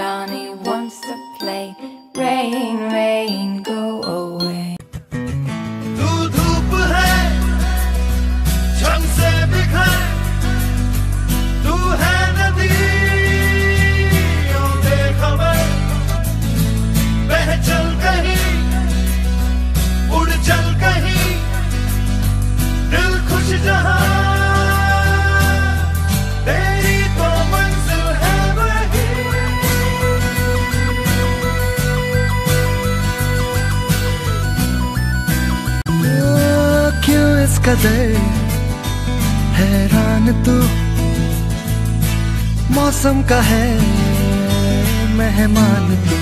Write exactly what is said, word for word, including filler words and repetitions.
Johnny wants to play. Rain, rain, go away. तू धूप है झंग से बिखर, तू है नदियों बेखबर, बह चल कहीं उड़ चल कहीं, दिल खुश जहां तेरी तो मंजिल है वही। क्यों इस कदर हैरान तू, मौसम का है मेहमान तू।